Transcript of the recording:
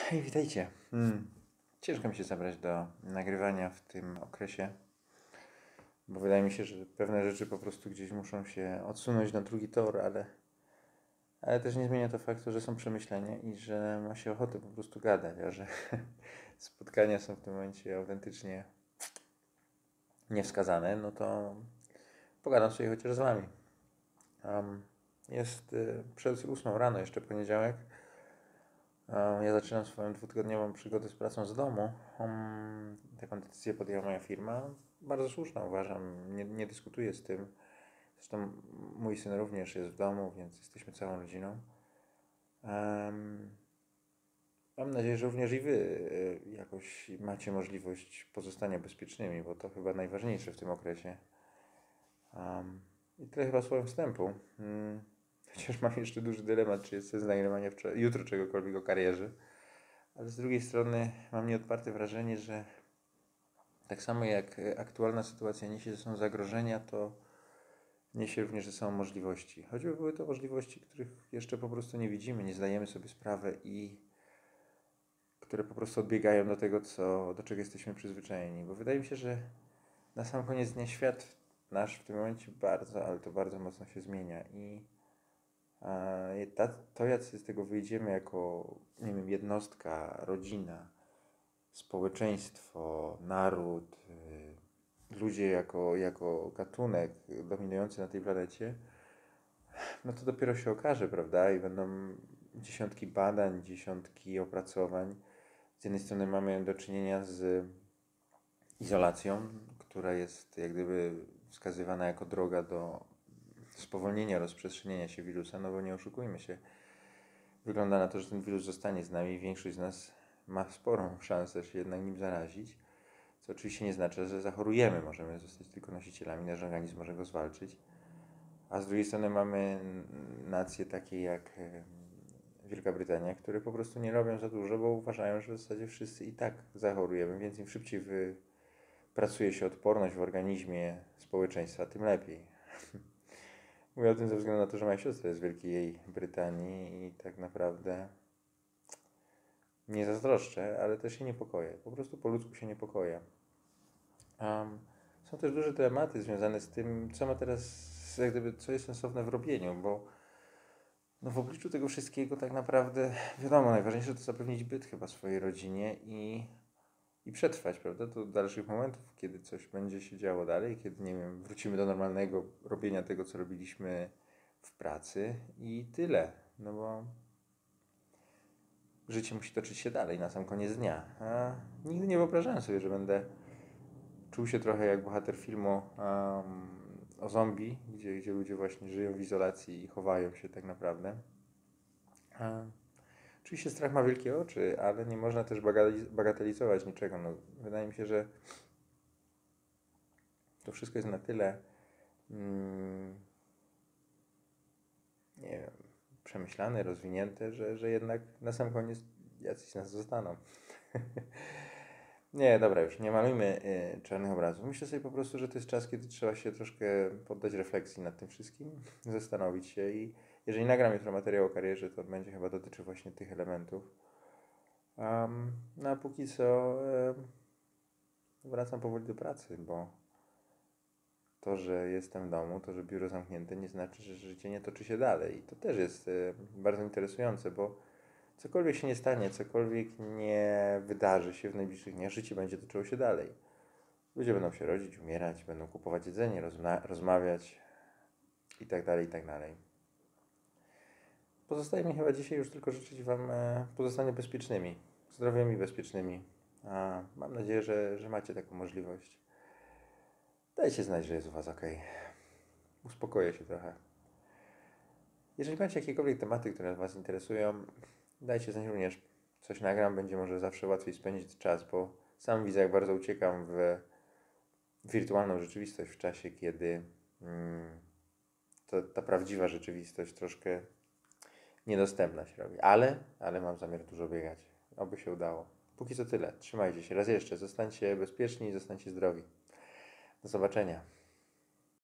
Hej, witajcie. Ciężko mi się zabrać do nagrywania w tym okresie, bo wydaje mi się, że pewne rzeczy po prostu gdzieś muszą się odsunąć na drugi tor, ale też nie zmienia to faktu, że są przemyślenia i że ma się ochotę po prostu gadać, a że spotkania są w tym momencie autentycznie niewskazane, no to pogadam sobie chociaż z wami. Jest przed 8 rano, jeszcze poniedziałek. Ja zaczynam swoją dwutygodniową przygodę z pracą z domu. Taką decyzję podjęła moja firma. Bardzo słuszna, uważam. Nie dyskutuję z tym. Zresztą mój syn również jest w domu, więc jesteśmy całą rodziną. Mam nadzieję, że również i wy jakoś macie możliwość pozostania bezpiecznymi, bo to chyba najważniejsze w tym okresie. I tyle chyba słowem wstępu. Chociaż mam jeszcze duży dylemat, czy jest sens nagrywania jutro czegokolwiek o karierze. Ale z drugiej strony mam nieodparte wrażenie, że tak samo jak aktualna sytuacja niesie ze sobą zagrożenia, to niesie również ze sobą możliwości. Choćby były to możliwości, których jeszcze po prostu nie widzimy, nie zdajemy sobie sprawy i które po prostu odbiegają do tego, do czego jesteśmy przyzwyczajeni. Bo wydaje mi się, że na sam koniec dnia świat nasz w tym momencie bardzo, ale to bardzo mocno się zmienia i to, jacy z tego wyjdziemy jako, nie wiem, jednostka, rodzina, społeczeństwo, naród, ludzie jako gatunek dominujący na tej planecie, no to dopiero się okaże, prawda? I będą dziesiątki badań, dziesiątki opracowań. Z jednej strony mamy do czynienia z izolacją, która jest jak gdyby wskazywana jako droga do spowolnienia rozprzestrzeniania się wirusa, no bo nie oszukujmy się. Wygląda na to, że ten wirus zostanie z nami. Większość z nas ma sporą szansę się jednak nim zarazić, co oczywiście nie znaczy, że zachorujemy. Możemy zostać tylko nosicielami, nasz organizm może go zwalczyć. A z drugiej strony mamy nacje takie jak Wielka Brytania, które po prostu nie robią za dużo, bo uważają, że w zasadzie wszyscy i tak zachorujemy, więc im szybciej pracuje się odporność w organizmie społeczeństwa, tym lepiej. Mówię o tym ze względu na to, że moja siostra jest z Wielkiej Brytanii i tak naprawdę nie zazdroszczę, ale też się niepokoję. Po prostu po ludzku się niepokoję. Są też duże tematy związane z tym, co ma teraz, jak gdyby, co jest sensowne w robieniu, bo no w obliczu tego wszystkiego tak naprawdę, wiadomo, najważniejsze to zapewnić byt chyba swojej rodzinie i przetrwać, prawda, do dalszych momentów, kiedy coś będzie się działo dalej, kiedy, nie wiem, wrócimy do normalnego robienia tego, co robiliśmy w pracy i tyle, no bo życie musi toczyć się dalej na sam koniec dnia. A nigdy nie wyobrażałem sobie, że będę czuł się trochę jak bohater filmu o zombie, gdzie ludzie właśnie żyją w izolacji i chowają się tak naprawdę. Oczywiście strach ma wielkie oczy, ale nie można też bagatelizować niczego. No, wydaje mi się, że to wszystko jest na tyle nie wiem, przemyślane, rozwinięte, że jednak na sam koniec jacyś z nas zostaną. Nie, dobra, już nie malujmy czarnych obrazów. Myślę sobie po prostu, że to jest czas, kiedy trzeba się troszkę poddać refleksji nad tym wszystkim, zastanowić się i jeżeli nagram jutro materiał o karierze, to będzie chyba dotyczył właśnie tych elementów. No a póki co wracam powoli do pracy, bo to, że jestem w domu, to, że biuro zamknięte, nie znaczy, że życie nie toczy się dalej. I to też jest bardzo interesujące, bo cokolwiek się nie stanie, cokolwiek nie wydarzy się w najbliższych dniach, życie będzie toczyło się dalej. Ludzie będą się rodzić, umierać, będą kupować jedzenie, rozmawiać i tak dalej, i tak dalej. Pozostaje mi chyba dzisiaj już tylko życzyć wam pozostania bezpiecznymi, zdrowiem i bezpiecznymi. Mam nadzieję, że macie taką możliwość. Dajcie znać, że jest u was ok. Uspokoję się trochę. Jeżeli macie jakiekolwiek tematy, które was interesują, dajcie znać również. Coś nagram, będzie może zawsze łatwiej spędzić czas, bo sam widzę, jak bardzo uciekam w wirtualną rzeczywistość w czasie, kiedy ta prawdziwa rzeczywistość troszkę niedostępna się robi. Ale mam zamiar dużo biegać. Oby się udało. Póki co tyle. Trzymajcie się. Raz jeszcze. Zostańcie bezpieczni i zostańcie zdrowi. Do zobaczenia.